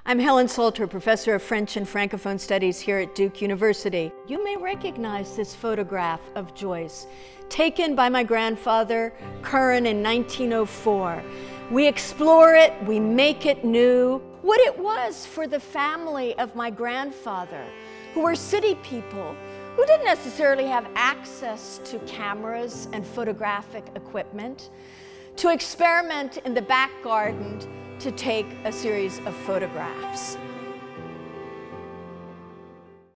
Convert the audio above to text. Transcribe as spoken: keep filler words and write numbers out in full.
I'm Helen Solterer, Professor of French and Francophone Studies here at Duke University. You may recognize this photograph of Joyce, taken by my grandfather, Curran, in nineteen oh four. We explore it, we make it new. What it was for the family of my grandfather, who were city people, who didn't necessarily have access to cameras and photographic equipment, to experiment in the back garden to take a series of photographs.